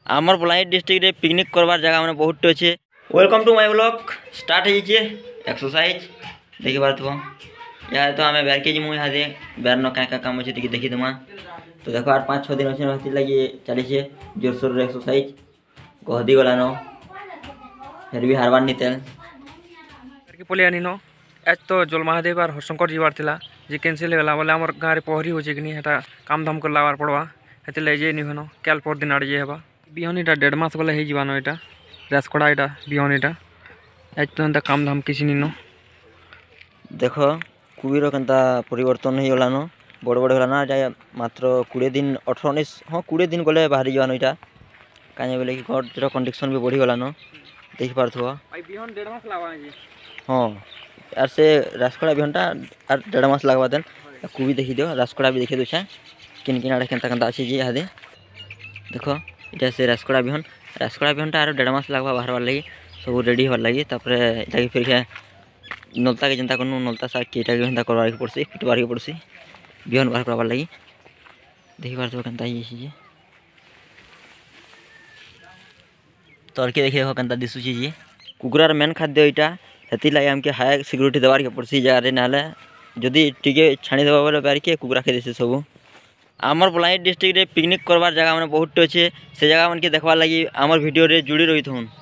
आमर बलांगीर डिस्ट्रिक्ट रे पिकनिक करवार जगह मैंने बहुत अच्छे। Welcome to my blog start है एक्सरसाइज देखी पार्थो यहाँ तो आम बेर के जी यहाँ दे बेर न क्या काम अच्छे देखी देमा। तो देखो आर 5-6 दिन अच्छे लगे चली जोरसोर एक्सरसाइज गहदी गलान फिर भी हारबार नी तेल पलि आनी न आज तो जल महादेव और हरशंकर जीवार थिला जे कैंसिल होगा बोले आम गाँव में पहरी हो हेटा काम धाम कर लावार पड़वा हेते ले नहीं हन कैल पर दिन आड़े हेबा बिहनीटा 1.5 मास बोले हो जावान यहाँ रासकड़ा यहाँ बिहनीटा आज तो एंता काम धाम किसी नी न देख कुबीर केन्ता परिवर्तन हो गलान बड़ बड़ होगा जाए मात्र 20 दिन 18-19 हाँ 20 दिन गले बाहरी जावान यहाँ कहीं बोले कि घर कंडीशन भी बढ़ी गलान देखी पार्थो। हाँ यार से रासकड़ा बिहनटा और 1.5 मास लगवा देन कुबी देखी दियो रासकड़ा भी देखी दूसरा किन किन आड़े केन्ता केन्ता अच्छे जी यहाँ देखो ये से रासकड़ा बिहनटा और 1.5 मास लगवा बाहर लगी सब रेडी होवार लगी तापर फिर नलता के चिंता करूँ नलता साग केटा के करवार पड़सी फिटवार पड़सी बिहन बाहर करवार लगी देखी पार्थो केन्ता ये तर्के देखिए देखो केन्ता दिशुची जी कुकुरार मेन खाद्य यहाँ हेती लगे आमके हाई सिक्यूरीटी देवार के पड़सी जगह ना जदि टीके छाणी देवा बोले बार के कुकुरा खाई देसी सब। आमर बलांगीर डिस्ट्रिक्ट रे पिकनिक करवार जगह मैंने बहुत अच्छे से जगह मन के देखवार लगी आमर वीडियो रे जुड़ी रही हूँ।